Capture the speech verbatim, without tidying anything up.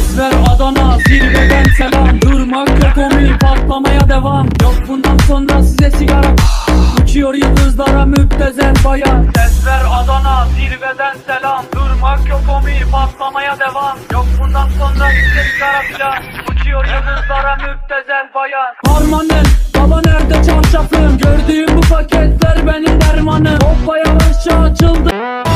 Desver Adana zirveden selam. Durmak yok omi, patlamaya devam. Yok bundan sonra size sigara. Uçuyor yıldızlara müptezel bayan. Desver Adana zirveden selam. Durmak yok omi, patlamaya devam. Yok bundan sonra size sigara filan. Uçuyor yıldızlara müptezel bayan. Harmanım baba nerede çarşafım? Gördüğüm bu paketler benim dermanım. Hoppa yavaşça açıldı.